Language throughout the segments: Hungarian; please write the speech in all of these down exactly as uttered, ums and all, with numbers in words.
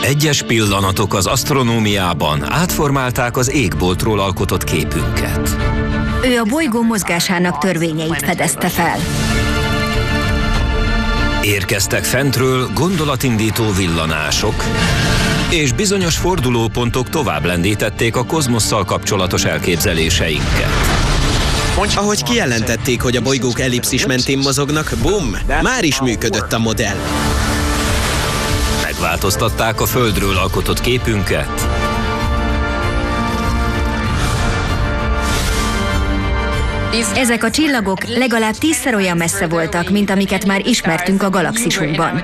Egyes pillanatok az asztronómiában átformálták az égboltról alkotott képünket. Ő a bolygó mozgásának törvényeit fedezte fel. Érkeztek fentről gondolatindító villanások, és bizonyos fordulópontok tovább lendítették a kozmosszal kapcsolatos elképzeléseinket. Ahogy kijelentették, hogy a bolygók ellipszis mentén mozognak, bum, már is működött a modell. Megváltoztatták a Földről alkotott képünket, Ezek a csillagok legalább tízszer olyan messze voltak, mint amiket már ismertünk a galaxisunkban.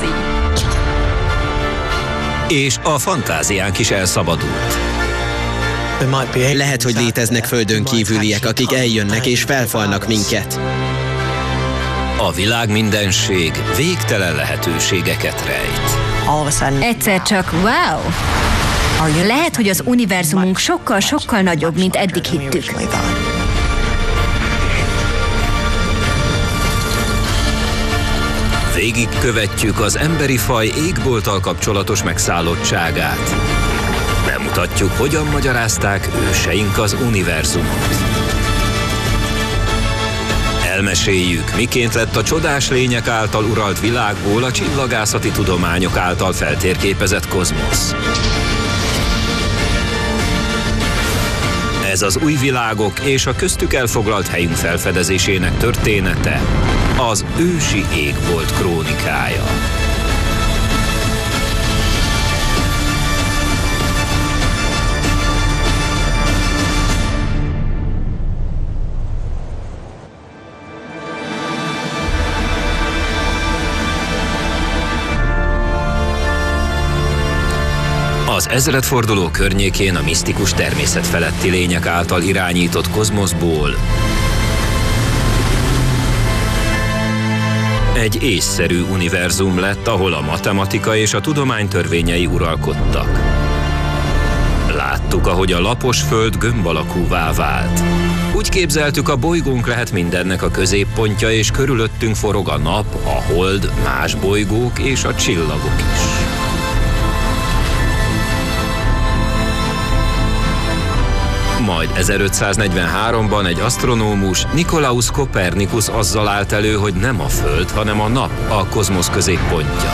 és a fantáziánk is elszabadult. Lehet, hogy léteznek földön kívüliek, akik eljönnek és felfalnak minket. A világ mindenség végtelen lehetőségeket rejt. Egyszer csak wow! Lehet, hogy az univerzumunk sokkal-sokkal nagyobb, mint eddig hittük. Végigkövetjük az emberi faj égbolttal kapcsolatos megszállottságát. Bemutatjuk, hogyan magyarázták őseink az univerzumot. Elmeséljük, miként lett a csodás lények által uralt világból a csillagászati tudományok által feltérképezett kozmosz. Ez az új világok és a köztük elfoglalt helyünk felfedezésének története, az ősi égbolt krónikája. Az ezredforduló környékén a misztikus természetfeletti lények által irányított kozmoszból egy észszerű univerzum lett, ahol a matematika és a tudomány törvényei uralkodtak. Láttuk, ahogy a lapos föld gömb alakúvá vált. Úgy képzeltük, a bolygónk lehet mindennek a középpontja, és körülöttünk forog a nap, a hold, más bolygók és a csillagok is. Majd ezerötszáznegyvenháromban egy asztronómus, Nikolaus Kopernikus azzal állt elő, hogy nem a Föld, hanem a nap a kozmosz középpontja.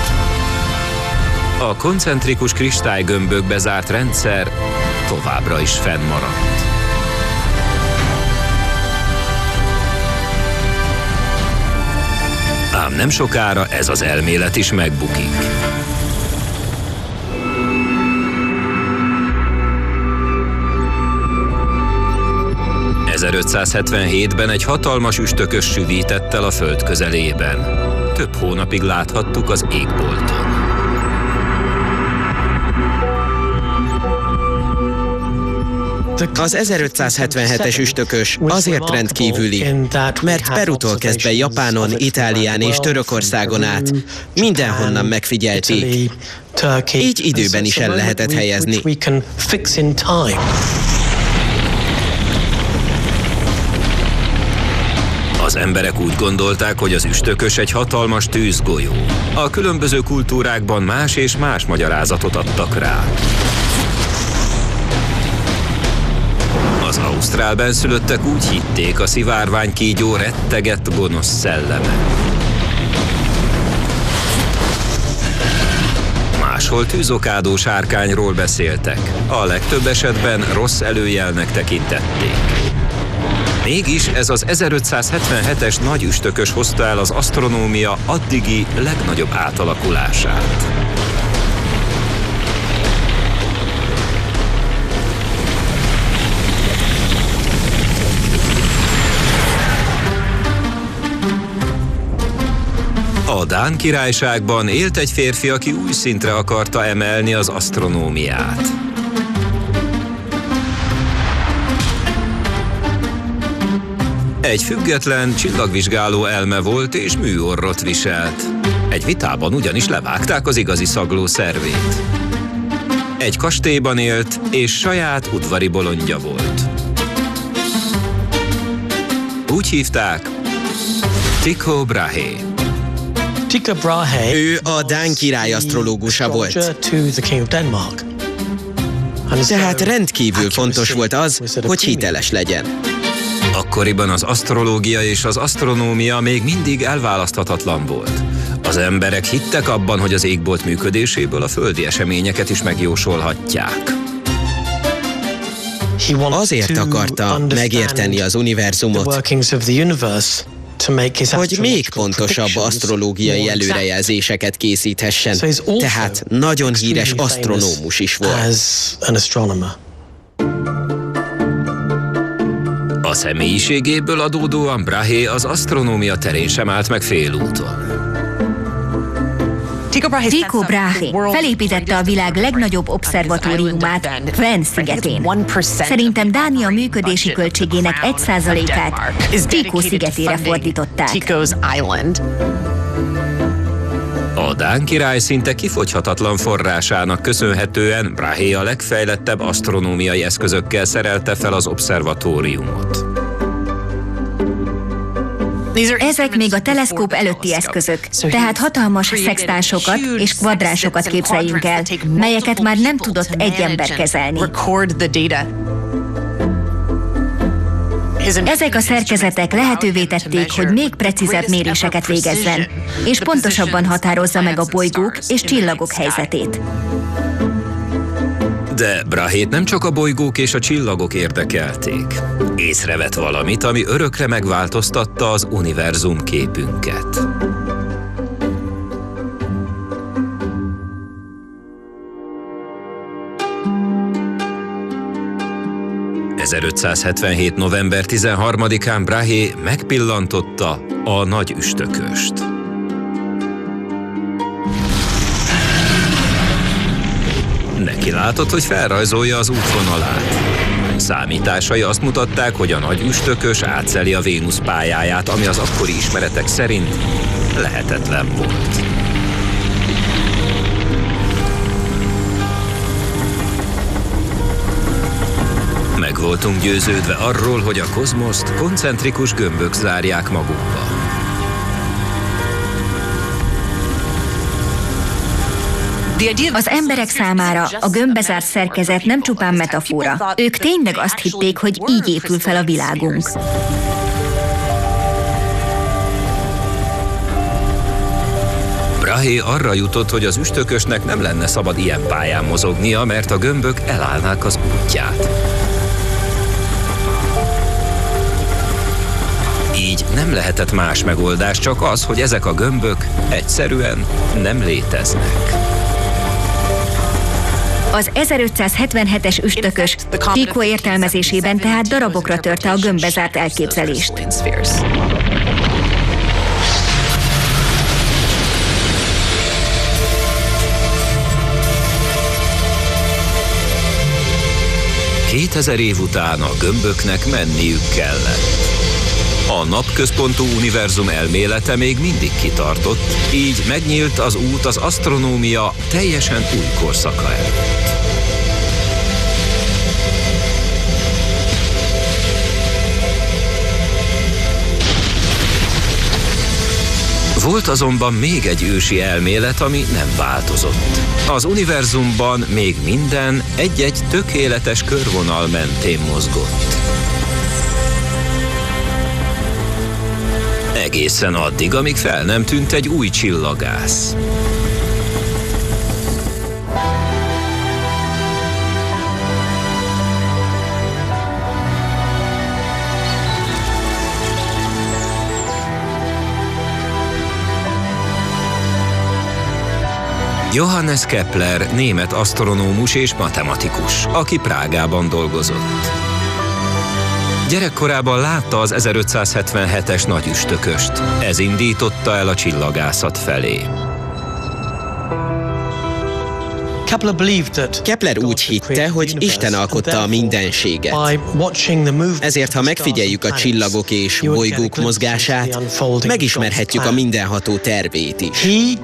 A koncentrikus kristálygömbökbe zárt rendszer továbbra is fennmaradt. Ám nem sokára ez az elmélet is megbukik. ezerötszázhetvenhétben egy hatalmas üstökös süvített el a Föld közelében. Több hónapig láthattuk az égbolton. Az ezerötszázhetvenhetes üstökös azért rendkívüli, mert Perutól kezdve Japánon, Itálián és Törökországon át mindenhonnan megfigyelték. Így időben is el lehetett helyezni. Az emberek úgy gondolták, hogy az üstökös egy hatalmas tűzgolyó. A különböző kultúrákban más és más magyarázatot adtak rá. Az ausztrál benszülöttek úgy hitték, a szivárványkígyó rettegett gonosz szelleme. Máshol tűzokádó sárkányról beszéltek. A legtöbb esetben rossz előjelnek tekintették. Mégis ez az ezerötszázhetvenhetes nagy üstökös hozta el az asztronómia addigi legnagyobb átalakulását. A Dán Királyságban élt egy férfi, aki új szintre akarta emelni az asztronómiát. Egy független, csillagvizsgáló elme volt és műorrot viselt. Egy vitában ugyanis levágták az igazi szagló szervét. Egy kastélyban élt, és saját udvari bolondja volt. Úgy hívták Tycho Brahe. Ő a dán király asztrológusa volt. Tehát rendkívül fontos volt az, hogy hiteles legyen. Akkoriban az asztrológia és az asztronómia még mindig elválaszthatatlan volt. Az emberek hittek abban, hogy az égbolt működéséből a földi eseményeket is megjósolhatják. Azért akarta megérteni az univerzumot, hogy még pontosabb asztrológiai előrejelzéseket készíthessen, tehát nagyon híres asztronómus is volt. A személyiségéből adódóan Brahe az asztronómia terén sem állt meg félúton. Tycho Brahe felépítette a világ legnagyobb obszervatóriumát Hven szigetén. Szerintem Dánia működési költségének egy százalékát Tycho szigetére fordították. A dán király szinte kifogyhatatlan forrásának köszönhetően Brahe a legfejlettebb asztronómiai eszközökkel szerelte fel az obszervatóriumot. Ezek még a teleszkóp előtti eszközök, tehát hatalmas szextánsokat és kvadránsokat képzeljünk el, melyeket már nem tudott egy ember kezelni. Ezek a szerkezetek lehetővé tették, hogy még precízebb méréseket végezzen, és pontosabban határozza meg a bolygók és csillagok helyzetét. De Brahét nem csak a bolygók és a csillagok érdekelték. Észrevett valamit, ami örökre megváltoztatta az univerzum képünket. ezerötszázhetvenhét. november tizenharmadikán Brahe megpillantotta a nagy üstököst. Neki látott, hogy felrajzolja az útvonalát. Számításai azt mutatták, hogy a nagy üstökös átszeli a Vénusz pályáját, ami az akkori ismeretek szerint lehetetlen volt. Meg voltunk győződve arról, hogy a kozmoszt koncentrikus gömbök zárják magukba. Az emberek számára a gömbbezárt szerkezet nem csupán metafora. Ők tényleg azt hitték, hogy így épül fel a világunk. Brahe arra jutott, hogy az üstökösnek nem lenne szabad ilyen pályán mozognia, mert a gömbök elállnák az útját. Így nem lehetett más megoldás, csak az, hogy ezek a gömbök egyszerűen nem léteznek. Az ezerötszázhetvenhetes üstökös Tycho értelmezésében tehát darabokra törte a gömbbezárt elképzelést. kétezer év után a gömböknek menniük kellett. A napközpontú univerzum elmélete még mindig kitartott, így megnyílt az út az asztronómia teljesen új korszaka előtt. Volt azonban még egy ősi elmélet, ami nem változott. Az univerzumban még minden egy-egy tökéletes körvonal mentén mozgott. Egészen addig, amíg fel nem tűnt egy új csillagász. Johannes Kepler német asztronómus és matematikus, aki Prágában dolgozott. Gyerekkorában látta az ezerötszázhetvenhetes nagy üstököst. Ez indította el a csillagászat felé. Kepler úgy hitte, hogy Isten alkotta a mindenséget. Ezért, ha megfigyeljük a csillagok és bolygók mozgását, megismerhetjük a mindenható tervét is.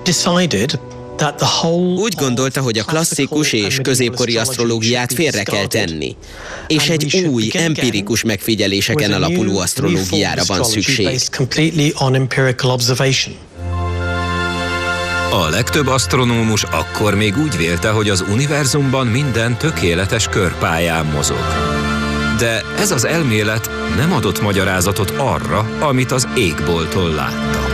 Úgy gondolta, hogy a klasszikus és középkori asztrológiát félre kell tenni, és egy új, empirikus megfigyeléseken alapuló asztrológiára van szükség. A legtöbb asztronómus akkor még úgy vélte, hogy az univerzumban minden tökéletes körpályán mozog. De ez az elmélet nem adott magyarázatot arra, amit az égbolton láttak.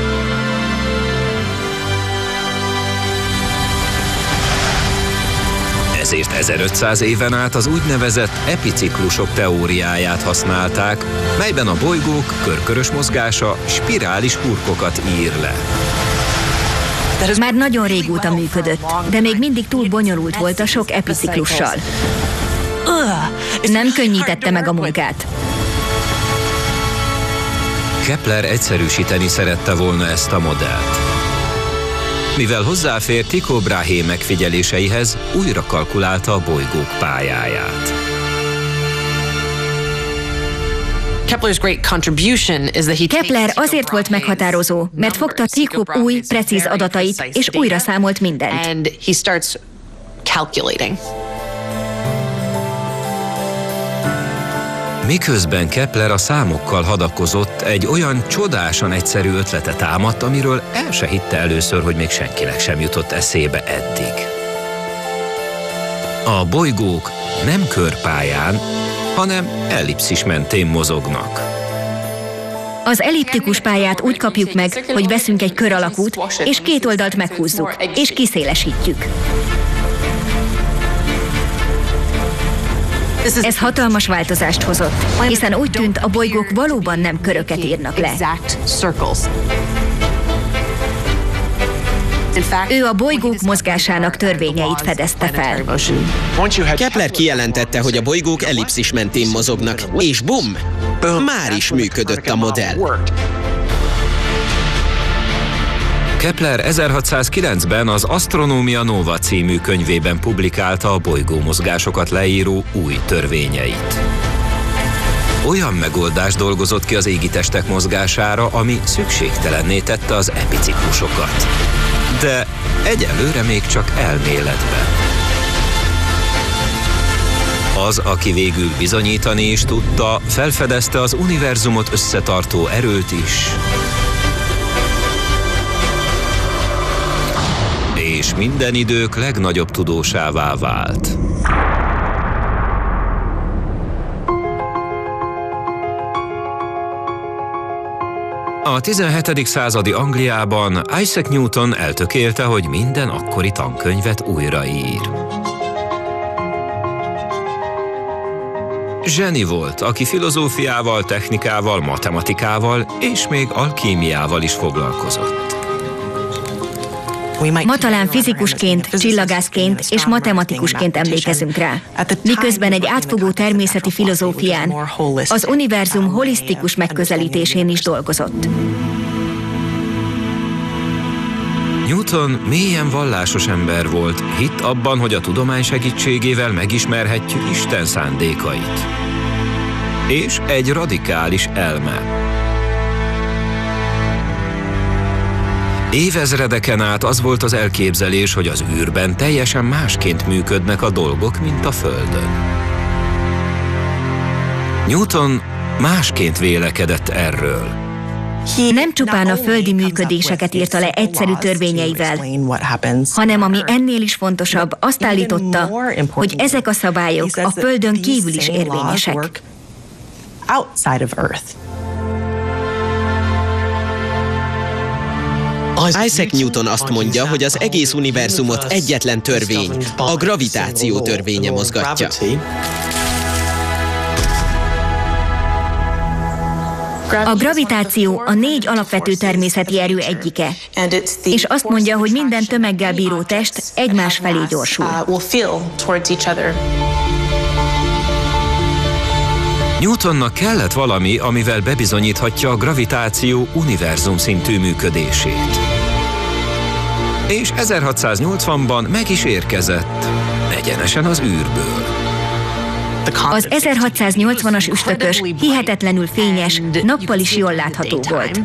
Ezért ezerötszáz éven át az úgynevezett epiciklusok teóriáját használták, melyben a bolygók körkörös mozgása spirális hurkokat ír le. Már nagyon régóta működött, de még mindig túl bonyolult volt a sok epiciklussal. Nem könnyítette meg a munkát. Kepler egyszerűsíteni szerette volna ezt a modellt. Mivel hozzáfér Tycho Brahe megfigyeléseihez, újra kalkulálta a bolygók pályáját. Kepler azért volt meghatározó, mert fogta Tycho új, precíz adatait, és újra számolt mindent. Miközben Kepler a számokkal hadakozott, egy olyan csodásan egyszerű ötlete támadt, amiről el se hitte először, hogy még senkinek sem jutott eszébe eddig. A bolygók nem körpályán, hanem ellipszis mentén mozognak. Az elliptikus pályát úgy kapjuk meg, hogy veszünk egy kör alakút, és két oldalt meghúzzuk, és kiszélesítjük. Ez hatalmas változást hozott, hiszen úgy tűnt, a bolygók valóban nem köröket írnak le. Ő a bolygók mozgásának törvényeit fedezte fel. Kepler kijelentette, hogy a bolygók ellipszis mentén mozognak, és bum! Már is működött a modell. Kepler ezerhatszázkilencben az Astronomia Nova című könyvében publikálta a bolygómozgásokat leíró új törvényeit. Olyan megoldást dolgozott ki az égitestek mozgására, ami szükségtelenné tette az epiciklusokat. De egyelőre még csak elméletben. Az, aki végül bizonyítani is tudta, felfedezte az univerzumot összetartó erőt is, és minden idők legnagyobb tudósává vált. A tizenhetedik századi Angliában Isaac Newton eltökélte, hogy minden akkori tankönyvet újraír. Zseni volt, aki filozófiával, technikával, matematikával és még alkímiával is foglalkozott. Ma talán fizikusként, csillagászként és matematikusként emlékezünk rá, miközben egy átfogó természeti filozófián, az univerzum holisztikus megközelítésén is dolgozott. Newton mélyen vallásos ember volt, hitt abban, hogy a tudomány segítségével megismerhetjük Isten szándékait. És egy radikális elme. Évezredeken át az volt az elképzelés, hogy az űrben teljesen másként működnek a dolgok, mint a Földön. Newton másként vélekedett erről. Nem csupán a földi működéseket írta le egyszerű törvényeivel, hanem ami ennél is fontosabb, azt állította, hogy ezek a szabályok a Földön kívül is érvényesek. Isaac Newton azt mondja, hogy az egész univerzumot egyetlen törvény, a gravitáció törvénye mozgatja. A gravitáció a négy alapvető természeti erő egyike, és azt mondja, hogy minden tömeggel bíró test egymás felé gyorsul. Newtonnak kellett valami, amivel bebizonyíthatja a gravitáció univerzum szintű működését. És ezerhatszáznyolcvanban meg is érkezett, egyenesen az űrből. Az ezerhatszáznyolcvanas üstökös hihetetlenül fényes, nappal is jól látható volt.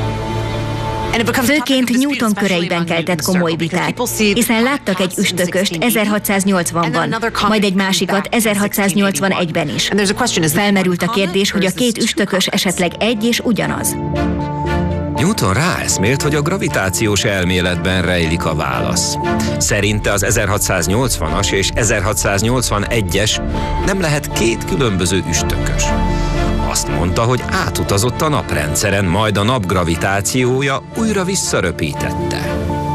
Főként Newton köreiben keltett komoly vitát, hiszen láttak egy üstököst ezerhatszáznyolcvanban, majd egy másikat ezerhatszáznyolcvanegyben is. Felmerült a kérdés, hogy a két üstökös esetleg egy és ugyanaz. Newton ráeszmélt, hogy a gravitációs elméletben rejlik a válasz. Szerinte az ezerhatszáznyolcvanas és ezerhatszáznyolcvanegyes nem lehet két különböző üstökös. Azt mondta, hogy átutazott a naprendszeren, majd a nap gravitációja újra visszaröpítette.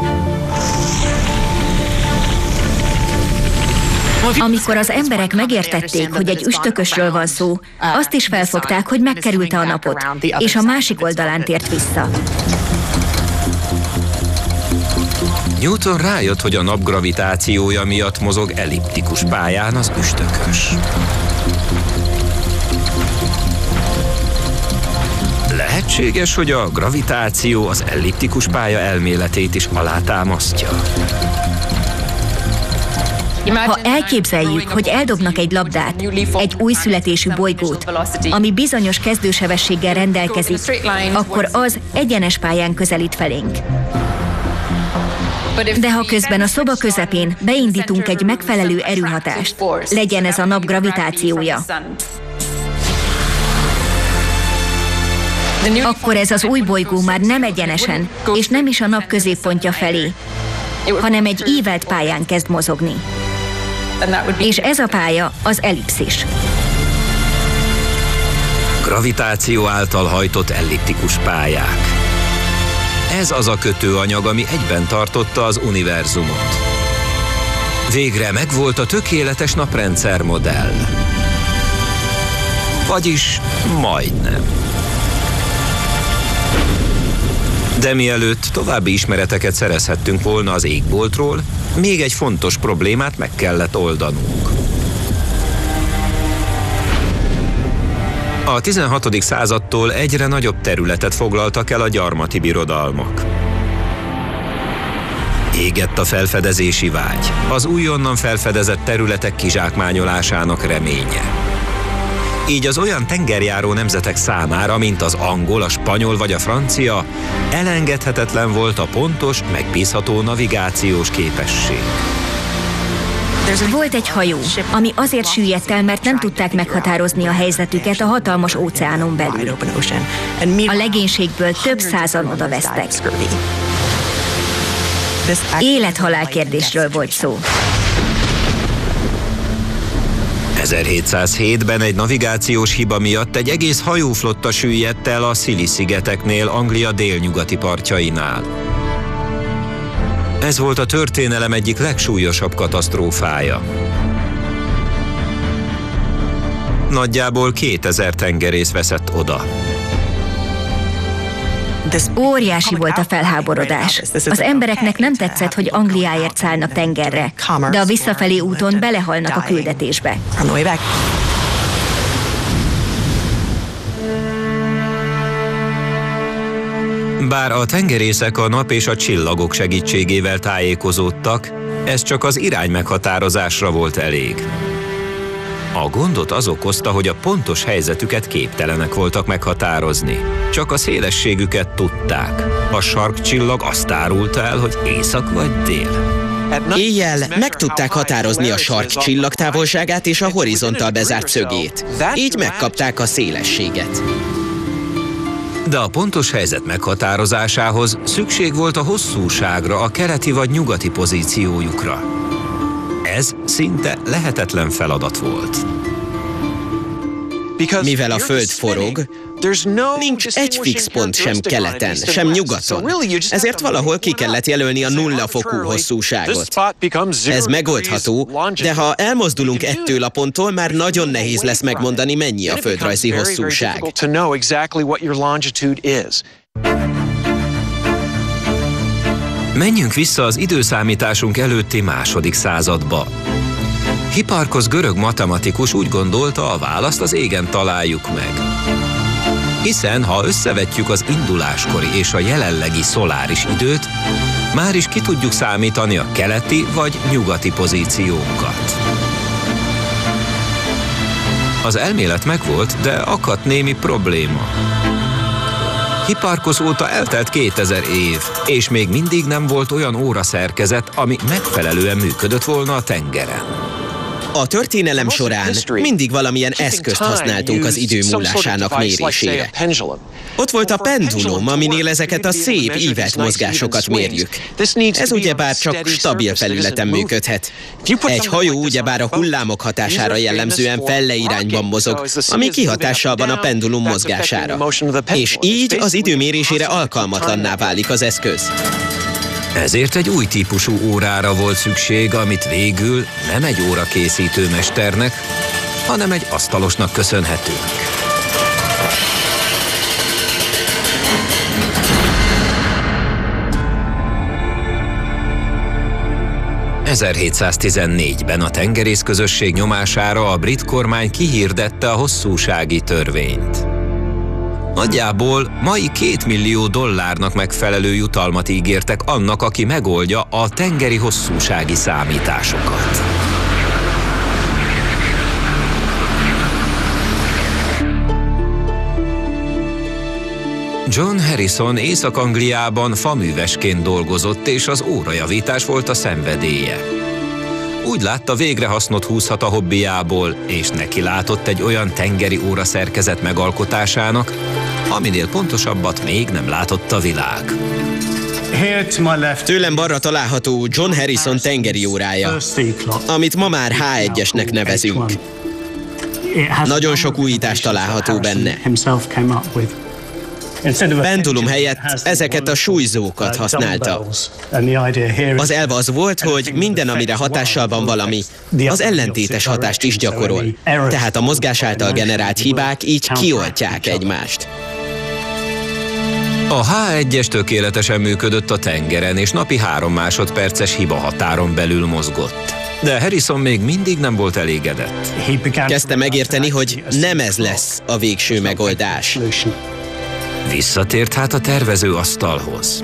Amikor az emberek megértették, hogy egy üstökösről van szó, azt is felfogták, hogy megkerülte a napot, és a másik oldalán tért vissza. Newton rájött, hogy a nap gravitációja miatt mozog elliptikus pályán az üstökös. Lehetséges, hogy a gravitáció az elliptikus pálya elméletét is alátámasztja. Ha elképzeljük, hogy eldobnak egy labdát, egy újszületésű bolygót, ami bizonyos kezdősebességgel rendelkezik, akkor az egyenes pályán közelít felénk. De ha közben a szoba közepén beindítunk egy megfelelő erőhatást, legyen ez a nap gravitációja, akkor ez az új bolygó már nem egyenesen, és nem is a nap középpontja felé, hanem egy ívelt pályán kezd mozogni. És ez a pálya az ellipszis. Gravitáció által hajtott elliptikus pályák. Ez az a kötőanyag, ami egyben tartotta az univerzumot. Végre megvolt a tökéletes naprendszer modell. Vagyis majdnem. De mielőtt további ismereteket szerezhettünk volna az égboltról, még egy fontos problémát meg kellett oldanunk. A tizenhatodik századtól egyre nagyobb területet foglaltak el a gyarmati birodalmak. Égett a felfedezési vágy, az újonnan felfedezett területek kizsákmányolásának reménye. Így az olyan tengerjáró nemzetek számára, mint az angol, a spanyol vagy a francia, elengedhetetlen volt a pontos, megbízható navigációs képesség. Volt egy hajó, ami azért süllyedt el, mert nem tudták meghatározni a helyzetüket a hatalmas óceánon belül. A legénységből több százan odavesztek. Élet-halál kérdésről volt szó. ezerhétszázhétben egy navigációs hiba miatt egy egész hajóflotta süllyedt el a Scilly-szigeteknél, Anglia délnyugati partjainál. Ez volt a történelem egyik legsúlyosabb katasztrófája. Nagyjából kétezer tengerész veszett oda. Óriási volt a felháborodás. Az embereknek nem tetszett, hogy Angliáért szállnak tengerre, de a visszafelé úton belehalnak a küldetésbe. Bár a tengerészek a nap és a csillagok segítségével tájékozódtak, ez csak az irány meghatározásra volt elég. A gondot az okozta, hogy a pontos helyzetüket képtelenek voltak meghatározni. Csak a szélességüket tudták. A sarkcsillag azt árulta el, hogy észak vagy dél. Éjjel meg tudták határozni a sarkcsillag távolságát és a horizontal bezárt szögét. Így megkapták a szélességet. De a pontos helyzet meghatározásához szükség volt a hosszúságra, a keleti vagy nyugati pozíciójukra. Ez szinte lehetetlen feladat volt. Mivel a Föld forog, nincs egy fix pont sem keleten, sem nyugaton, ezért valahol ki kellett jelölni a nulla fokú hosszúságot. Ez megoldható, de ha elmozdulunk ettől a ponttól, már nagyon nehéz lesz megmondani, mennyi a földrajzi hosszúság. Menjünk vissza az időszámításunk előtti második századba. Hipparchosz görög matematikus úgy gondolta, a választ az égen találjuk meg. Hiszen, ha összevetjük az induláskori és a jelenlegi szoláris időt, már is ki tudjuk számítani a keleti vagy nyugati pozíciónkat. Az elmélet megvolt, de akadt némi probléma. Hipparchosz óta eltelt kétezer év, és még mindig nem volt olyan óraszerkezet, ami megfelelően működött volna a tengeren. A történelem során mindig valamilyen eszközt használtunk az idő múlásának mérésére. Ott volt a pendulum, aminél ezeket a szép ívelt mozgásokat mérjük. Ez ugyebár csak stabil felületen működhet. Egy hajó ugyebár a hullámok hatására jellemzően felle irányban mozog, ami kihatással van a pendulum mozgására. És így az időmérésére alkalmatlanná válik az eszköz. Ezért egy új típusú órára volt szükség, amit végül nem egy órakészítő mesternek, hanem egy asztalosnak köszönhetünk. ezerhétszáztizennégyben a tengerészközösség nyomására a brit kormány kihirdette a hosszúsági törvényt. Nagyjából mai két millió dollárnak megfelelő jutalmat ígértek annak, aki megoldja a tengeri hosszúsági számításokat. John Harrison Észak-Angliában faművesként dolgozott, és az órajavítás volt a szenvedélye. Úgy látta, végre hasznot húzhat a hobbiából, és neki látott egy olyan tengeri óraszerkezet megalkotásának, aminél pontosabbat még nem látott a világ. Tőlem balra található John Harrison tengeri órája, amit ma már há egyesnek nevezünk. Nagyon sok újítás található benne. Pendulum helyett ezeket a súlyzókat használta. Az elv az volt, hogy minden, amire hatással van valami, az ellentétes hatást is gyakorol. Tehát a mozgás által generált hibák így kioltják egymást. A há egyes tökéletesen működött a tengeren, és napi három másodperces hiba határon belül mozgott. De Harrison még mindig nem volt elégedett. Kezdte megérteni, hogy nem ez lesz a végső megoldás. Visszatért hát a tervezőasztalhoz.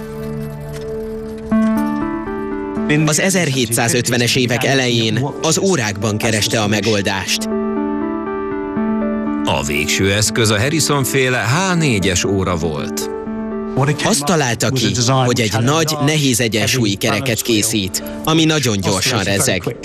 Az ezerhétszázötvenes évek elején az órákban kereste a megoldást. A végső eszköz a Harrison-féle há négyes óra volt. Azt találta ki, hogy egy nagy, nehéz egyensúlyi kereket készít, ami nagyon gyorsan rezeg.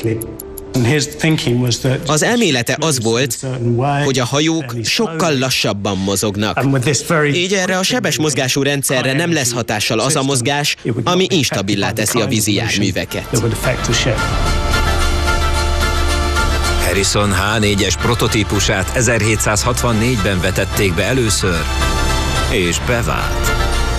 Az elmélete az volt, hogy a hajók sokkal lassabban mozognak. Így erre a sebes mozgású rendszerre nem lesz hatással az a mozgás, ami instabilá teszi a vízi járműveket. Harrison há négyes prototípusát ezerhétszázhatvannégyben vetették be először, és bevált.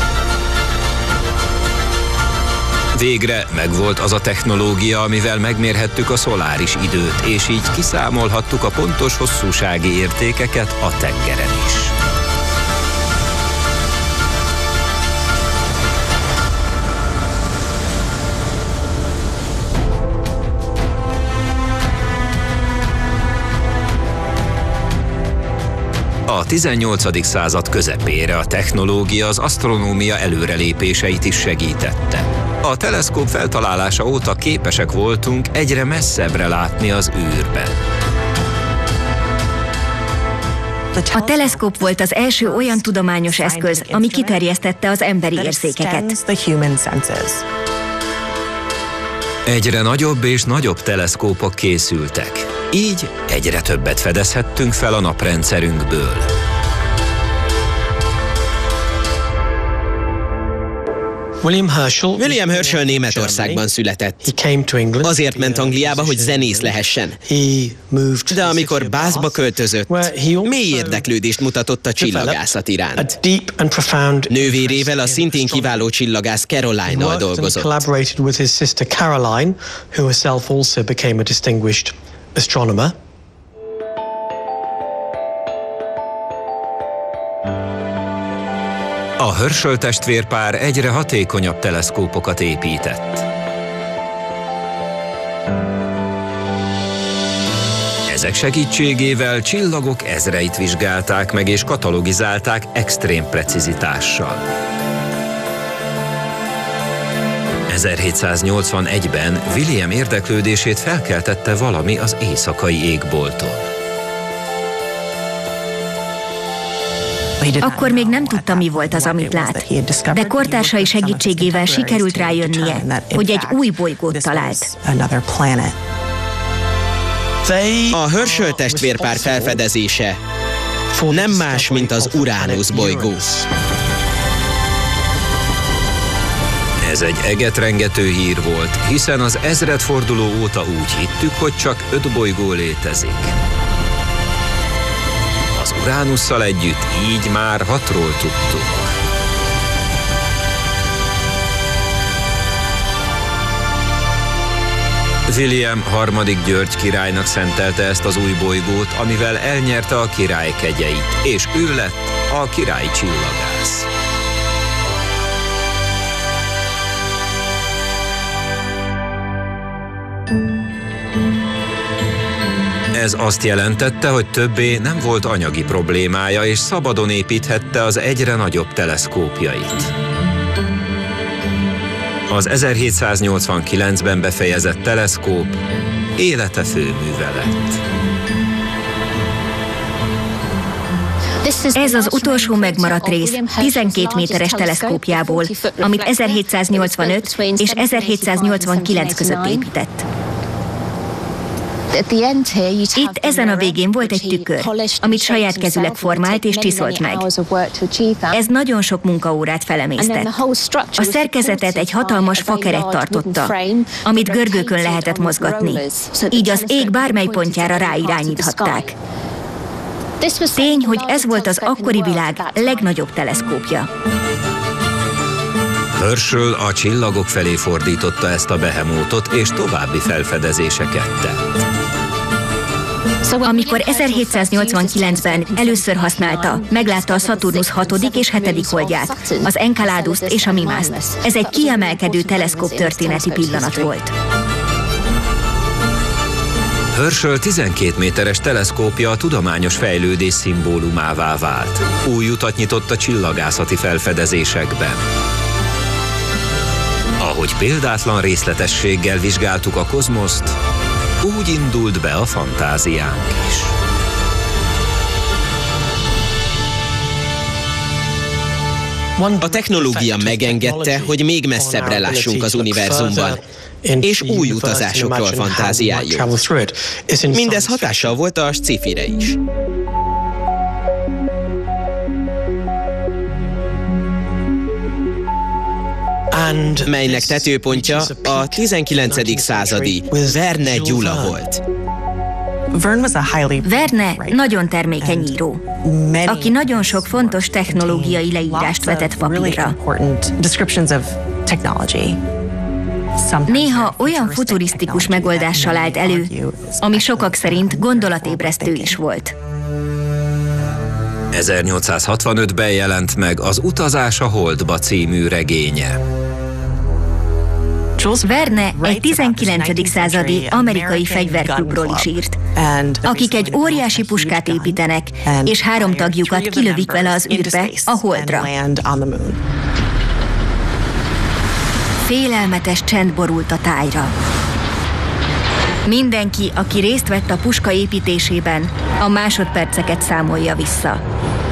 Végre megvolt az a technológia, amivel megmérhettük a szoláris időt, és így kiszámolhattuk a pontos hosszúsági értékeket a tengeren is. A tizennyolcadik század közepére a technológia az asztronómia előrelépéseit is segítette. A teleszkóp feltalálása óta képesek voltunk egyre messzebbre látni az űrben. A teleszkóp volt az első olyan tudományos eszköz, ami kiterjesztette az emberi érzékeket. Egyre nagyobb és nagyobb teleszkópok készültek. Így egyre többet fedezhettünk fel a naprendszerünkből. William Herschel, William Herschel Németországban született. Azért ment Angliába, hogy zenész lehessen. De amikor Bathba költözött, mély érdeklődést mutatott a csillagászat iránt. Nővérével, a szintén kiváló csillagász Caroline-nal dolgozott. A Herschel testvérpár egyre hatékonyabb teleszkópokat épített. Ezek segítségével csillagok ezreit vizsgálták meg és katalogizálták extrém precizitással. ezerhétszáznyolcvanegyben William érdeklődését felkeltette valami az éjszakai égbolton. Akkor még nem tudta, mi volt az, amit lát, de kortársai segítségével sikerült rájönnie, hogy egy új bolygót talált. A Herschel testvérpár felfedezése nem más, mint az Uránusz bolygó. Ez egy egetrengető hír volt, hiszen az ezredforduló óta úgy hittük, hogy csak öt bolygó létezik. Az Uránusszal együtt így már hatról tudtuk. William harmadik György királynak szentelte ezt az új bolygót, amivel elnyerte a király kegyeit, és ő lett a királyi csillagász. Ez azt jelentette, hogy többé nem volt anyagi problémája, és szabadon építhette az egyre nagyobb teleszkópjait. Az ezerhétszáznyolcvankilencben befejezett teleszkóp élete főműve lett. Ez az utolsó megmaradt rész tizenkét méteres teleszkópjából, amit ezerhétszáznyolcvanöt és ezerhétszáznyolcvankilenc között épített. Itt ezen a végén volt egy tükör, amit saját kezüleg formált és csiszolt meg. Ez nagyon sok munkaórát felemésztett. A szerkezetet egy hatalmas fakeret tartotta, amit görgőkön lehetett mozgatni. Így az ég bármely pontjára ráirányíthatták. Tény, hogy ez volt az akkori világ legnagyobb teleszkópja. Herschel a csillagok felé fordította ezt a behemótot, és további felfedezéseket tett. Amikor ezerhétszáznyolcvankilencben először használta, meglátta a Szaturnusz hatodik és hetedik holdját, az Enceladust és a Mimászt. Ez egy kiemelkedő teleszkóp történeti pillanat volt. Herschel tizenkét méteres teleszkópja a tudományos fejlődés szimbólumává vált. Új utat nyitott a csillagászati felfedezésekben. Ahogy példátlan részletességgel vizsgáltuk a kozmoszt, úgy indult be a fantáziánk is. A technológia megengedte, hogy még messzebbre lássunk az univerzumban, és új utazásokról fantáziáljunk. Mindez hatással volt a sci-fire is. Melynek tetőpontja a tizenkilencedik századi Verne Gyula volt. Verne nagyon termékeny író, aki nagyon sok fontos technológiai leírást vetett papírra. Néha olyan futurisztikus megoldással állt elő, ami sokak szerint gondolatébresztő is volt. ezernyolcszázhatvanötben jelent meg az Utazás a Holdba című regénye. Verne egy tizenkilencedik századi amerikai fegyverklubról is írt, akik egy óriási puskát építenek, és három tagjukat kilövik vele az űrbe, a Holdra. Félelmetes csend borult a tájra. Mindenki, aki részt vett a puska építésében, a másodperceket számolja vissza.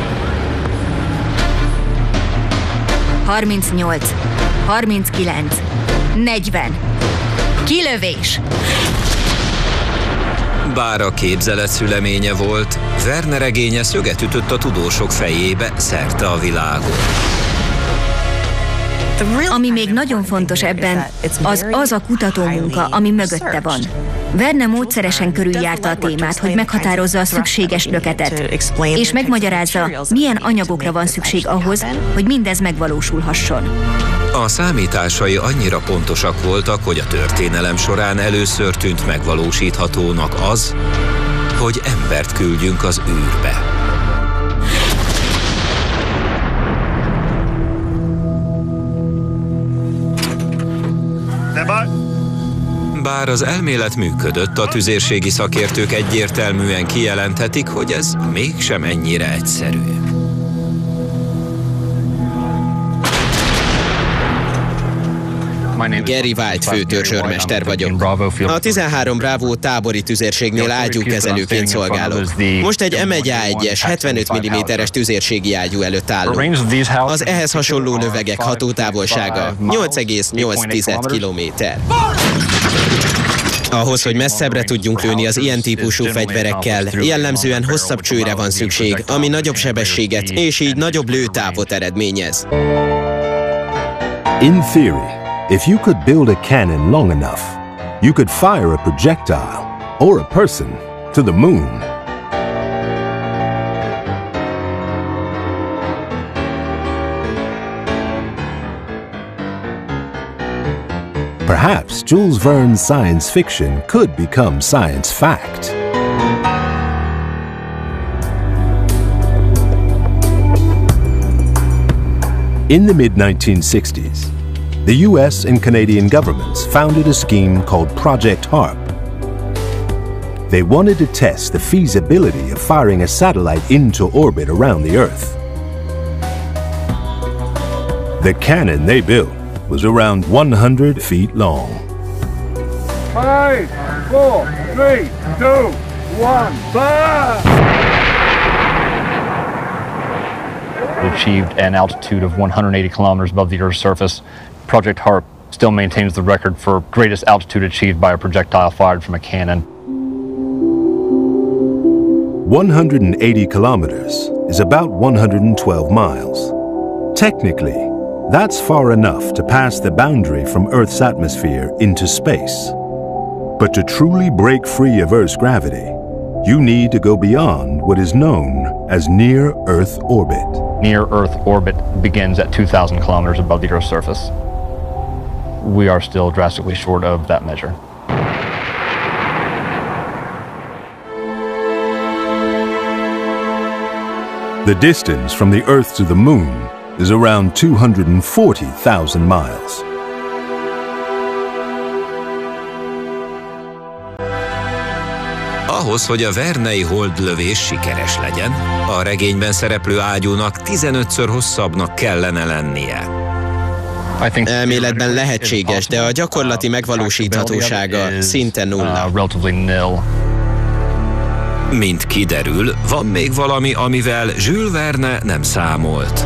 harmincnyolc, harminckilenc, negyven. Kilövés! Bár a képzelet szüleménye volt, Verne regénye szöget ütött a tudósok fejébe szerte a világon. Ami még nagyon fontos ebben, az az a kutatómunka, ami mögötte van. Verne módszeresen körüljárta a témát, hogy meghatározza a szükséges löketet, és megmagyarázza, milyen anyagokra van szükség ahhoz, hogy mindez megvalósulhasson. A számításai annyira pontosak voltak, hogy a történelem során először tűnt megvalósíthatónak az, hogy embert küldjünk az űrbe. Bár az elmélet működött, a tüzérségi szakértők egyértelműen kijelenthetik, hogy ez mégsem ennyire egyszerű. Gary White főtörzsőrmester vagyok. A tizenhárom Bravo tábori tüzérségnél ágyúkezelőként szolgálok. Most egy em egy á egyes hetvenöt milliméteres tüzérségi ágyú előtt állunk. Az ehhez hasonló lövegek hatótávolsága nyolc egész nyolc kilométer. Ahhoz, hogy messzebbre tudjunk lőni az ilyen típusú fegyverekkel, jellemzően hosszabb csőre van szükség, ami nagyobb sebességet és így nagyobb lőtávot eredményez. In theory, if you could build a cannon long enough, you could fire a projectile or a person to the moon. Perhaps Jules Verne's science fiction could become science fact. In the mid nineteen sixties, the U S and Canadian governments founded a scheme called Project HARP. They wanted to test the feasibility of firing a satellite into orbit around the Earth. The cannon they built was around one hundred feet long. Five, four, three, two, one, fire! Achieved an altitude of one hundred eighty kilometers above the Earth's surface. Project HARP still maintains the record for greatest altitude achieved by a projectile fired from a cannon. one hundred eighty kilometers is about one hundred twelve miles. Technically, that's far enough to pass the boundary from Earth's atmosphere into space. But to truly break free of Earth's gravity, you need to go beyond what is known as near-Earth orbit. Near-Earth orbit begins at two thousand kilometers above the Earth's surface. We are still drastically short of that measure. The distance from the Earth to the Moon is around two hundred forty thousand miles. Ahhoz, hogy a vernei holdlövés sikeres legyen, a regényben szereplő ágyúnak tizenötször hosszabbnak kellene lennie. Elméletben lehetséges, de a gyakorlati megvalósíthatósága szinte nulla. Mint kiderül, van még valami, amivel Jules Verne nem számolt.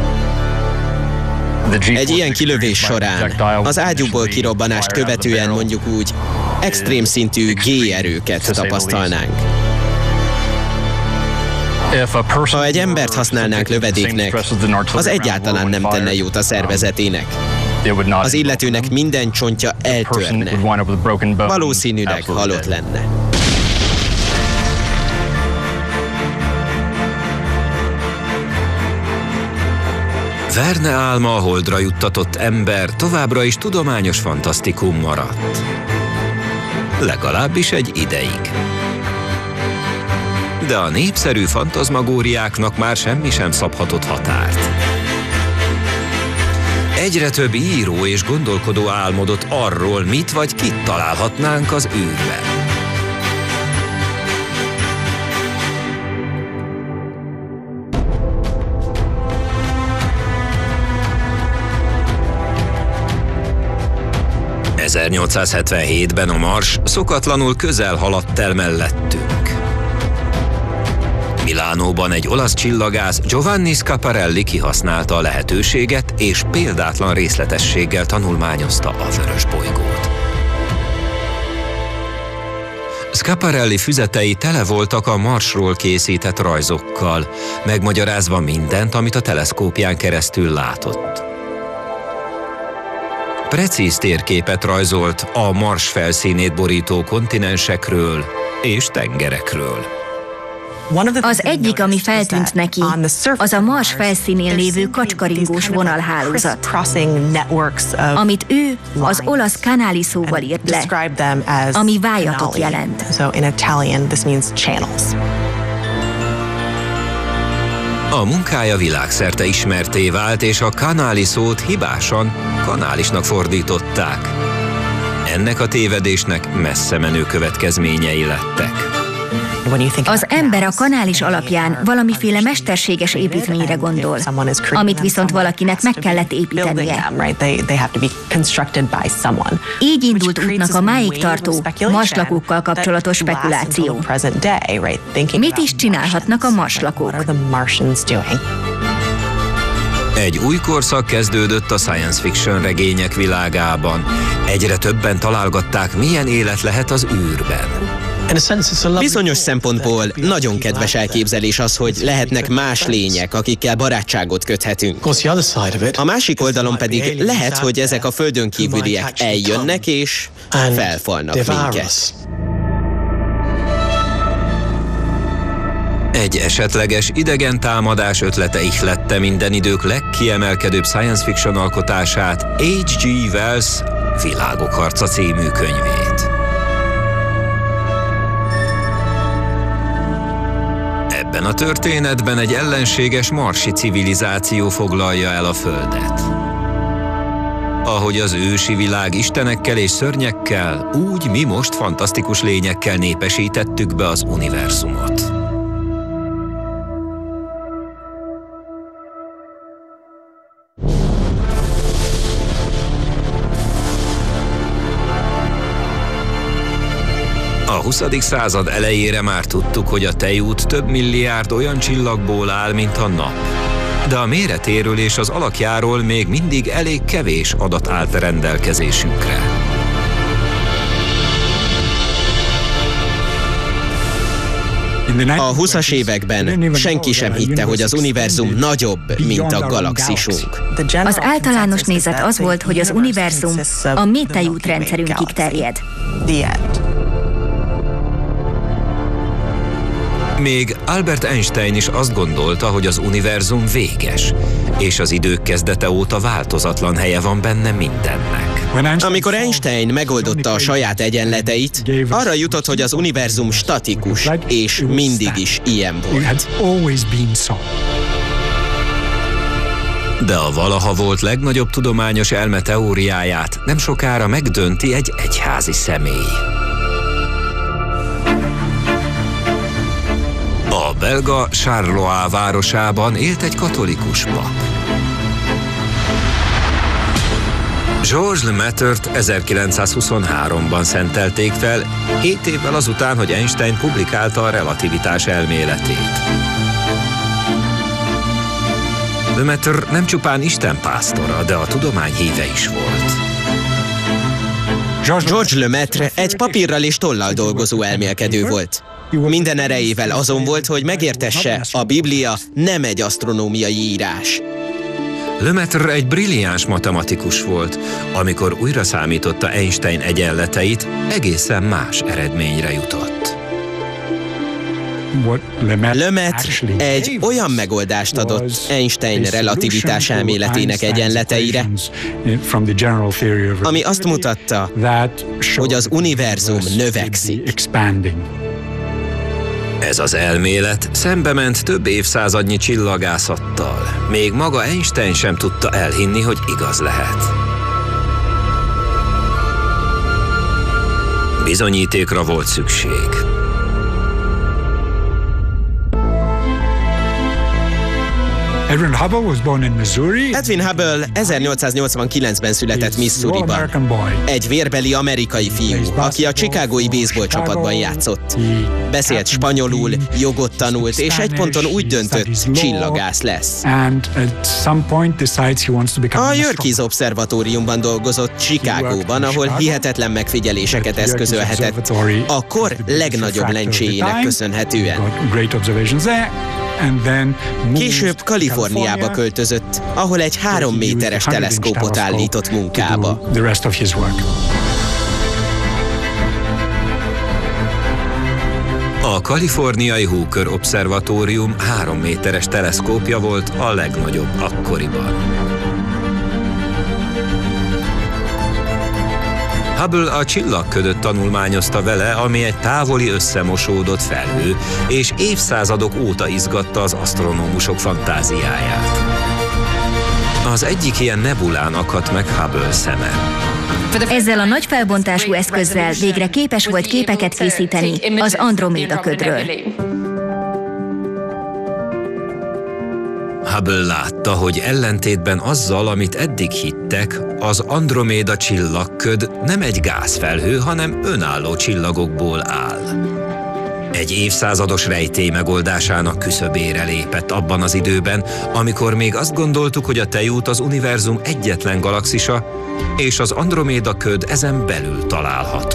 Egy ilyen kilövés során, az ágyúból kirobbanást követően mondjuk úgy, extrém szintű G-erőket tapasztalnánk. Ha egy embert használnánk lövedéknek, az egyáltalán nem tenne jót a szervezetének. Az illetőnek minden csontja eltörne. Valószínűleg halott lenne. Verne álma a holdra juttatott ember továbbra is tudományos fantasztikum maradt. Legalábbis egy ideig. De a népszerű fantazmagóriáknak már semmi sem szabhatott határt. Egyre több író és gondolkodó álmodott arról, mit vagy kit találhatnánk az űrben. ezernyolcszázhetvenhétben a Mars szokatlanul közel haladt el mellettünk. Milánóban egy olasz csillagász, Giovanni Schiaparelli kihasználta a lehetőséget és példátlan részletességgel tanulmányozta a vörös bolygót. Schiaparelli füzetei tele voltak a Marsról készített rajzokkal, megmagyarázva mindent, amit a teleszkópján keresztül látott. Precíz térképet rajzolt a Mars felszínét borító kontinensekről és tengerekről. Az egyik, ami feltűnt neki, az a Mars felszínén lévő kacskaringós vonalhálózat, amit ő az olasz canali szóval írt le, ami vájatot jelent. A munkája világszerte ismertté vált, és a canali szót hibásan kanálisnak fordították. Ennek a tévedésnek messze menő következményei lettek. Az ember a kanális alapján valamiféle mesterséges építményre gondol, amit viszont valakinek meg kellett építenie. Így indult útnak a máig tartó marslakókkal kapcsolatos spekuláció. Mit is csinálhatnak a marslakók? Egy új korszak kezdődött a science fiction regények világában. Egyre többen találgatták, milyen élet lehet az űrben. Bizonyos szempontból nagyon kedves elképzelés az, hogy lehetnek más lények, akikkel barátságot köthetünk. A másik oldalon pedig lehet, hogy ezek a földön kívüliek eljönnek és felfalnak minket. Egy esetleges idegen támadás ötlete ihlette minden idők legkiemelkedőbb science fiction alkotását, há gé. Wells Világok harca című könyvét. Ebben a történetben egy ellenséges marsi civilizáció foglalja el a Földet. Ahogy az ősi világ istenekkel és szörnyekkel, úgy mi most fantasztikus lényekkel népesítettük be az univerzumot. A huszadik század elejére már tudtuk, hogy a Tejút több milliárd olyan csillagból áll, mint a nap. De a méretéről és az alakjáról még mindig elég kevés adat állt rendelkezésünkre. A huszas években senki sem hitte, hogy az univerzum nagyobb, mint a galaxisunk. Az általános nézet az volt, hogy az univerzum a mi Tejút rendszerünkig terjed. Még Albert Einstein is azt gondolta, hogy az univerzum véges, és az idők kezdete óta változatlan helye van benne mindennek. Amikor Einstein megoldotta a saját egyenleteit, arra jutott, hogy az univerzum statikus, és mindig is ilyen volt. De a valaha volt legnagyobb tudományos elme teóriáját nem sokára megdönti egy egyházi személy. A belga Charleroi városában élt egy katolikus pap. Georges Lemaitret ezerkilencszázhuszonháromban szentelték fel, hét évvel azután, hogy Einstein publikálta a relativitás elméletét. Lemaitre nem csupán istenpásztora, de a tudomány híve is volt. Georges Lemaitre egy papírral és tollal dolgozó elmélkedő volt. Minden erejével azon volt, hogy megértesse, a Biblia nem egy asztronómiai írás. Lemaitre egy brilliáns matematikus volt. Amikor újra számította Einstein egyenleteit, egészen más eredményre jutott. Lemaitre egy olyan megoldást adott Einstein relativitás elméletének egyenleteire, ami azt mutatta, hogy az univerzum növekszik. Ez az elmélet szembe ment több évszázadnyi csillagászattal. Még maga Einstein sem tudta elhinni, hogy igaz lehet. Bizonyítékra volt szükség. Edwin Hubble was born in Missouri. Edwin Hubble ezernyolcszáznyolcvankilencben született Missouriban. Egy vérbeli amerikai fiú, aki a chicagói baseball csapatban játszott. Beszélt spanyolul, jogot tanult, és egy ponton úgy döntött, csillagász lesz. A Yerkes Obszervatóriumban dolgozott Chicagóban, ahol hihetetlen megfigyeléseket eszközölhetett, a kor legnagyobb lencséjének köszönhetően. Később Kaliforniába költözött, ahol egy három méteres teleszkópot állított munkába. A kaliforniai Hooker Obszervatórium három méteres teleszkópja volt a legnagyobb akkoriban. Hubble a csillagködöt tanulmányozta vele, ami egy távoli összemosódott felhő, és évszázadok óta izgatta az asztronómusok fantáziáját. Az egyik ilyen nebulán akadt meg Hubble szeme. Ezzel a nagy felbontású eszközzel végre képes volt képeket készíteni az Androméda ködről. Hubble látta, hogy ellentétben azzal, amit eddig hittek, az Androméda csillagköd nem egy gázfelhő, hanem önálló csillagokból áll. Egy évszázados rejtély megoldásának küszöbére lépett abban az időben, amikor még azt gondoltuk, hogy a Tejút az univerzum egyetlen galaxisa, és az Androméda köd ezen belül található.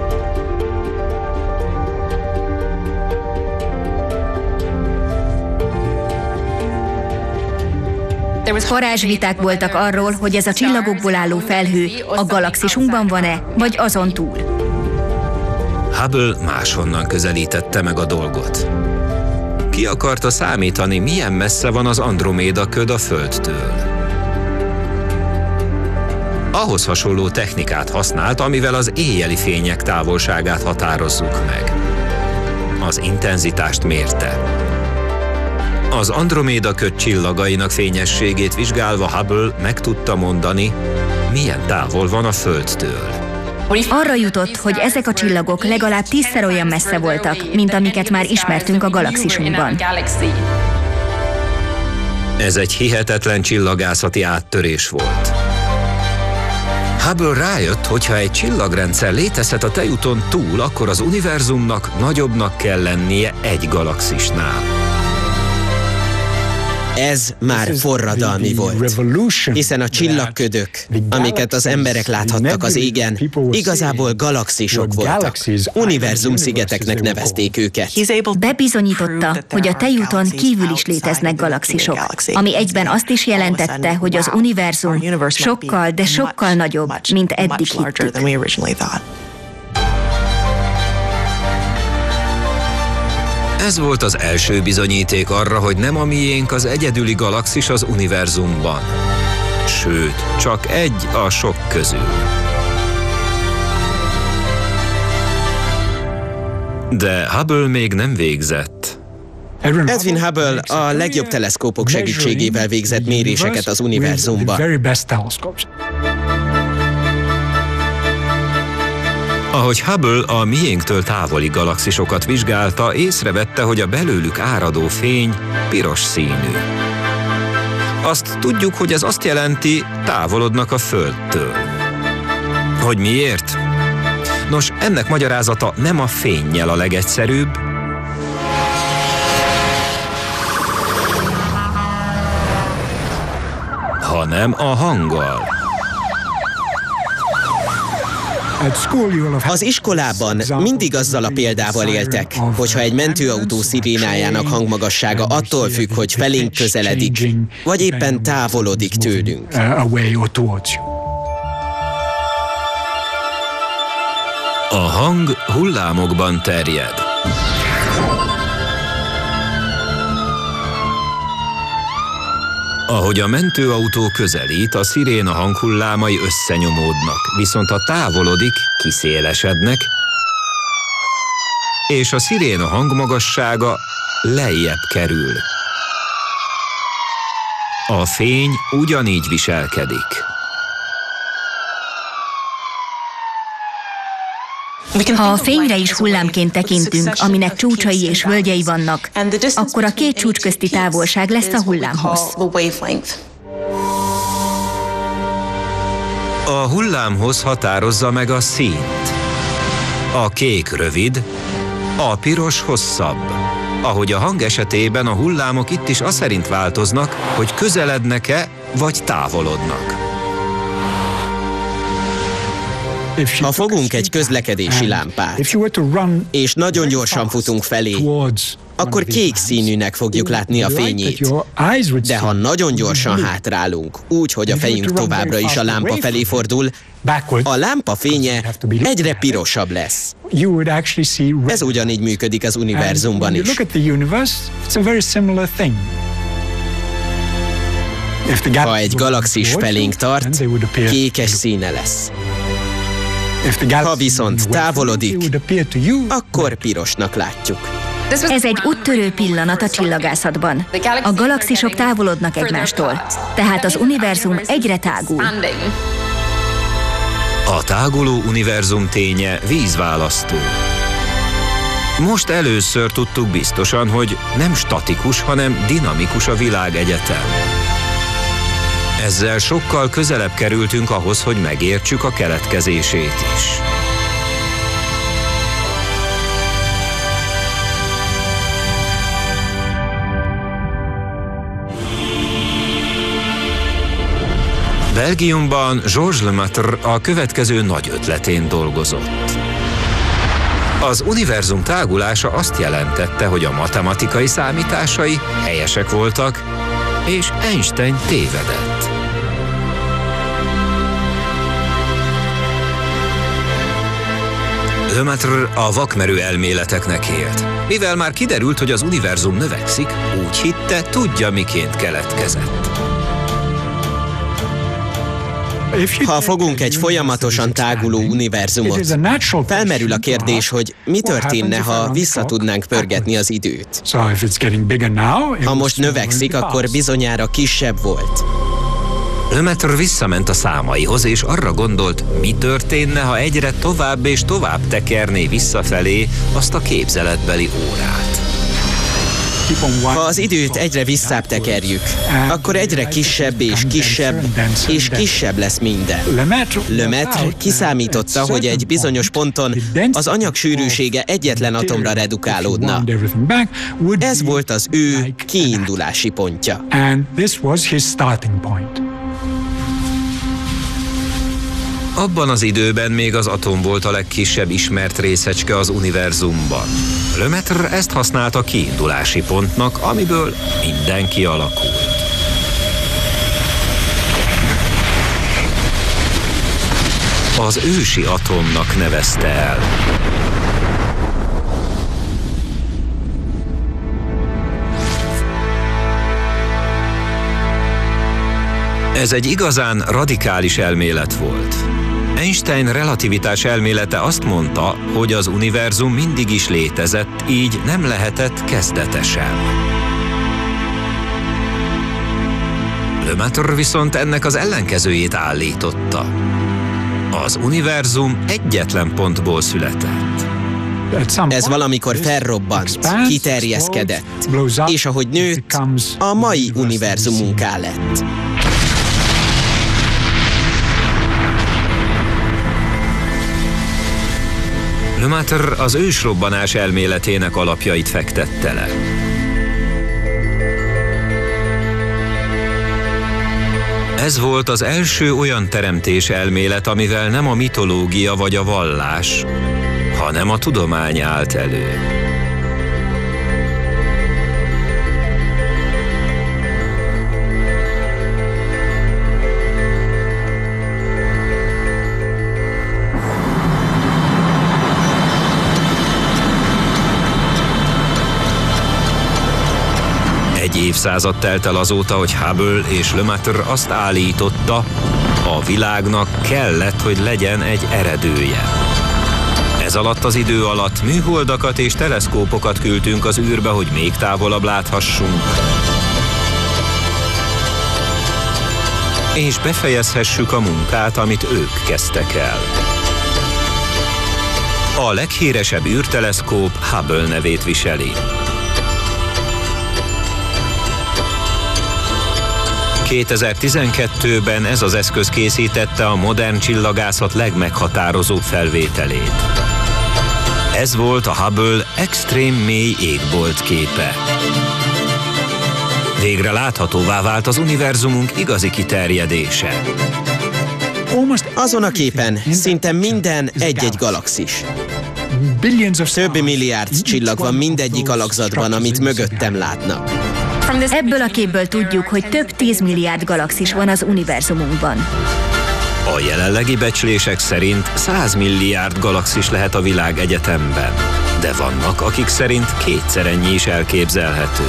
Parázsviták voltak arról, hogy ez a csillagokból álló felhő a galaxisunkban van-e, vagy azon túl. Hubble máshonnan közelítette meg a dolgot. Ki akarta számítani, milyen messze van az Androméda köd a Földtől. Ahhoz hasonló technikát használt, amivel az éjjeli fények távolságát határozzuk meg. Az intenzitást mérte. Az Androméda köd csillagainak fényességét vizsgálva Hubble meg tudta mondani, milyen távol van a Földtől. Arra jutott, hogy ezek a csillagok legalább tízszer olyan messze voltak, mint amiket már ismertünk a galaxisunkban. Ez egy hihetetlen csillagászati áttörés volt. Hubble rájött, hogy ha egy csillagrendszer létezhet a Tejúton túl, akkor az univerzumnak nagyobbnak kell lennie egy galaxisnál. Ez már forradalmi volt, hiszen a csillagködök, amiket az emberek láthattak az égen, igazából galaxisok voltak. Univerzumszigeteknek nevezték őket. Bebizonyította, hogy a Tejúton kívül is léteznek galaxisok, ami egyben azt is jelentette, hogy az univerzum sokkal, de sokkal nagyobb, mint eddig hittük. Ez volt az első bizonyíték arra, hogy nem a miénk az egyedüli galaxis az univerzumban. Sőt, csak egy a sok közül. De Hubble még nem végzett. Edwin Hubble a legjobb teleszkópok segítségével végzett méréseket az univerzumban. Ahogy Hubble a miénktől távoli galaxisokat vizsgálta, észrevette, hogy a belőlük áradó fény piros színű. Azt tudjuk, hogy ez azt jelenti, távolodnak a Földtől. Hogy miért? Nos, ennek magyarázata nem a fénnyel a legegyszerűbb, hanem a hanggal. Az iskolában mindig azzal a példával éltek, hogyha egy mentőautó szirénájának hangmagassága attól függ, hogy felénk közeledik, vagy éppen távolodik tőlünk. A hang hullámokban terjed. Ahogy a mentőautó közelít, a sziréna hanghullámai összenyomódnak, viszont ha távolodik, kiszélesednek, és a sziréna hangmagassága lejjebb kerül. A fény ugyanígy viselkedik. Ha a fényre is hullámként tekintünk, aminek csúcsai és völgyei vannak, akkor a két csúcs közti távolság lesz a hullámhossz. A hullámhossz határozza meg a színt. A kék rövid, a piros hosszabb. Ahogy a hang esetében a hullámok itt is aszerint változnak, hogy közelednek-e vagy távolodnak. Ha fogunk egy közlekedési lámpát, és nagyon gyorsan futunk felé, akkor kék színűnek fogjuk látni a fényét. De ha nagyon gyorsan hátrálunk, úgy, hogy a fejünk továbbra is a lámpa felé fordul, a lámpa fénye egyre pirosabb lesz. Ez ugyanígy működik az univerzumban is. Ha egy galaxis felénk tart, kékes színe lesz. Ha viszont távolodik, akkor pirosnak látjuk. Ez egy úttörő pillanat a csillagászatban. A galaxisok távolodnak egymástól, tehát az univerzum egyre tágul. A táguló univerzum ténye vízválasztó. Most először tudtuk biztosan, hogy nem statikus, hanem dinamikus a világegyetem. Ezzel sokkal közelebb kerültünk ahhoz, hogy megértsük a keletkezését is. Belgiumban Georges Lemaitre a következő nagy ötletén dolgozott. Az univerzum tágulása azt jelentette, hogy a matematikai számításai helyesek voltak, és Einstein tévedett. Lemaitre a vakmerő elméleteknek élt. Mivel már kiderült, hogy az univerzum növekszik, úgy hitte, tudja, miként keletkezett. Ha fogunk egy folyamatosan táguló univerzumot, felmerül a kérdés, hogy mi történne, ha vissza tudnánk pörgetni az időt. Ha most növekszik, akkor bizonyára kisebb volt. Lemaitre visszament a számaihoz, és arra gondolt, mi történne, ha egyre tovább és tovább tekerné visszafelé azt a képzeletbeli órát. Ha az időt egyre visszább tekerjük, akkor egyre kisebb és kisebb és kisebb lesz minden. Lemaitre kiszámította, hogy egy bizonyos ponton az anyag sűrűsége egyetlen atomra redukálódna. Ez volt az ő kiindulási pontja. Abban az időben még az atom volt a legkisebb ismert részecske az univerzumban. Lemaitre ezt használta kiindulási pontnak, amiből minden kialakult. Az ősi atomnak nevezte el. Ez egy igazán radikális elmélet volt. Einstein relativitás elmélete azt mondta, hogy az univerzum mindig is létezett, így nem lehetett kezdetesen. Lemaitre viszont ennek az ellenkezőjét állította. Az univerzum egyetlen pontból született. Ez valamikor felrobbant, kiterjeszkedett, és ahogy nőtt, a mai univerzumunká lett. Lemaitre az ősrobbanás elméletének alapjait fektette le. Ez volt az első olyan teremtés elmélet, amivel nem a mitológia vagy a vallás, hanem a tudomány állt elő. Egy évszázad telt el azóta, hogy Hubble és Lemaitre azt állította, a világnak kellett, hogy legyen egy eredője. Ez alatt az idő alatt műholdakat és teleszkópokat küldtünk az űrbe, hogy még távolabb láthassunk. És befejezhessük a munkát, amit ők kezdtek el. A leghíresebb űrteleszkóp Hubble nevét viseli. kétezer-tizenkettőben ez az eszköz készítette a modern csillagászat legmeghatározóbb felvételét. Ez volt a Hubble extrém mély égbolt képe. Végre láthatóvá vált az univerzumunk igazi kiterjedése. Azon a képen szinte minden egy-egy galaxis. Több milliárd csillag van mindegyik alakzatban, amit mögöttem látnak. Ebből a képből tudjuk, hogy több tízmilliárd galaxis van az univerzumunkban. A jelenlegi becslések szerint száz milliárd galaxis lehet a világ egyetemben, de vannak, akik szerint kétszer ennyi is elképzelhető.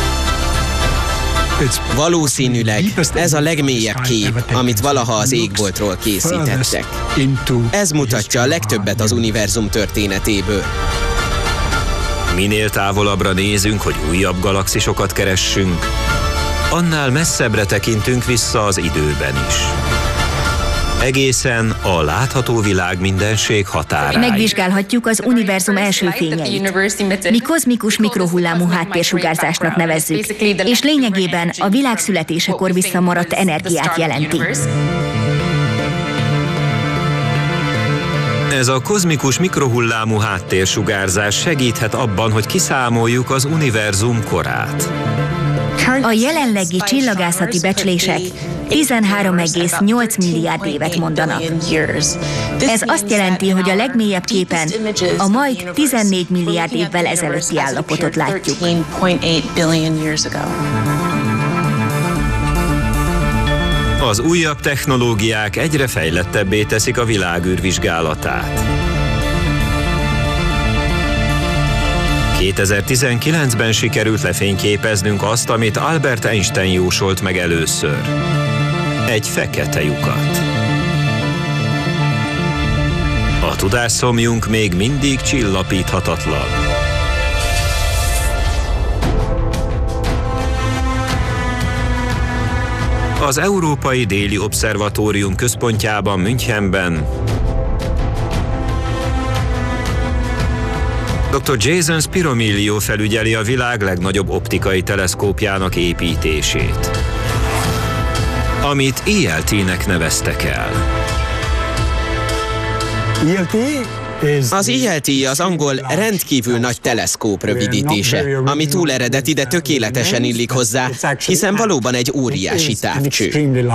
Valószínűleg ez a legmélyebb kép, amit valaha az égboltról készítettek. Ez mutatja a legtöbbet az univerzum történetéből. Minél távolabbra nézünk, hogy újabb galaxisokat keressünk, annál messzebbre tekintünk vissza az időben is. Egészen a látható világ mindenség határáig. Megvizsgálhatjuk az univerzum első fényeit. Mi kozmikus mikrohullámú háttérsugárzásnak nevezzük, és lényegében a világ születésekor visszamaradt energiát jelenti. Ez a kozmikus mikrohullámú háttérsugárzás segíthet abban, hogy kiszámoljuk az univerzum korát. A jelenlegi csillagászati becslések tizenhárom egész nyolc milliárd évet mondanak. Ez azt jelenti, hogy a legmélyebb képen a majd tizennégy milliárd évvel ezelőtti állapotot látjuk. Az újabb technológiák egyre fejlettebbé teszik a világűr vizsgálatát. kétezer-tizenkilencben sikerült lefényképeznünk azt, amit Albert Einstein jósolt meg először. Egy fekete lyukat. A tudásszomjunk még mindig csillapíthatatlan. Az Európai Déli Obszervatórium központjában, Münchenben doktor Jason Spiromilio felügyeli a világ legnagyobb optikai teleszkópjának építését, amit I L T-nek neveztek el. Az I L T az angol rendkívül nagy teleszkóp rövidítése, ami túl eredeti, de tökéletesen illik hozzá, hiszen valóban egy óriási távcső.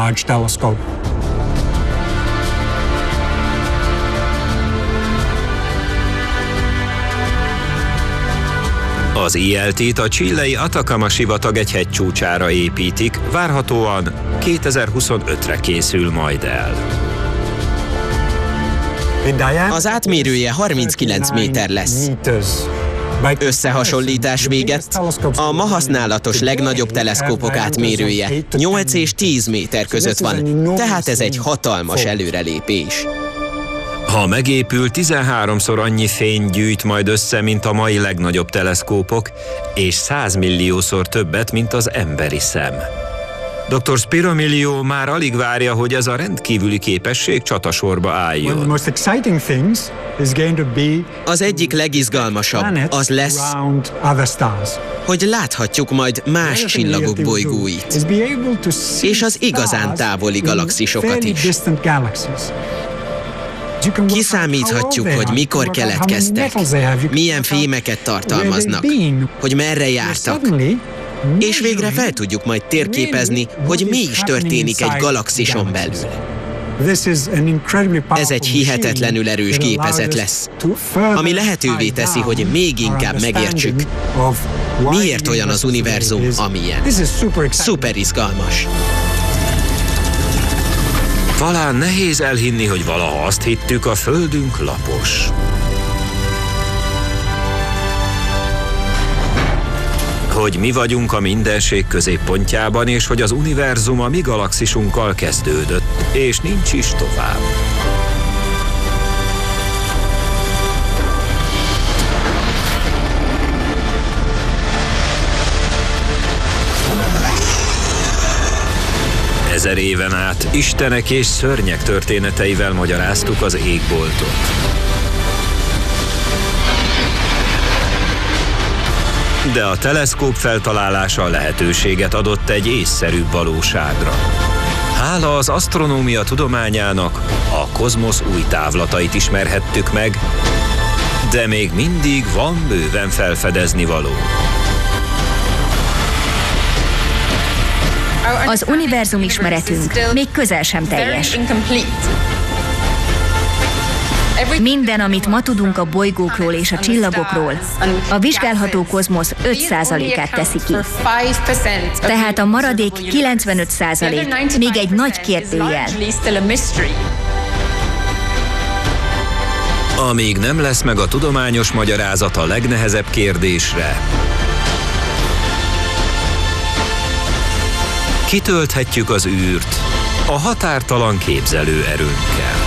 Az I L T-t a chilei Atacama sivatag egy hegycsúcsára építik, várhatóan kétezer-huszonötre készül majd el. Az átmérője harminckilenc méter lesz. Összehasonlítás végett, a ma használatos legnagyobb teleszkópok átmérője nyolc és tíz méter között van, tehát ez egy hatalmas előrelépés. Ha megépül, tizenháromszor annyi fényt gyűjt majd össze, mint a mai legnagyobb teleszkópok, és százmilliószor többet, mint az emberi szem. doktor Spiromilio már alig várja, hogy ez a rendkívüli képesség csatasorba álljon. Az egyik legizgalmasabb az lesz, hogy láthatjuk majd más csillagok bolygóit, és az igazán távoli galaxisokat is. Kiszámíthatjuk, hogy mikor keletkeztek, milyen fémeket tartalmaznak, hogy merre jártak, és végre fel tudjuk majd térképezni, hogy mi is történik egy galaxison belül. Ez egy hihetetlenül erős gépezet lesz, ami lehetővé teszi, hogy még inkább megértsük, miért olyan az univerzum, amilyen. Szuper izgalmas. Talán nehéz elhinni, hogy valaha azt hittük, a Földünk lapos. Hogy mi vagyunk a mindenség középpontjában, és hogy az univerzum a mi galaxisunkkal kezdődött, és nincs is tovább. Ezer éven át istenek és szörnyek történeteivel magyaráztuk az égboltot. De a teleszkóp feltalálása lehetőséget adott egy észszerűbb valóságra. Hála az asztronómia tudományának a kozmosz új távlatait ismerhettük meg, de még mindig van bőven felfedezni való. Az univerzum ismeretünk még közel sem teljes. Minden, amit ma tudunk a bolygókról és a csillagokról, a vizsgálható kozmosz öt százalékát teszi ki. Tehát a maradék kilencvenöt százalék még egy nagy kérdőjel. Amíg nem lesz meg a tudományos magyarázat a legnehezebb kérdésre, kitölthetjük az űrt a határtalan képzelőerőnkkel.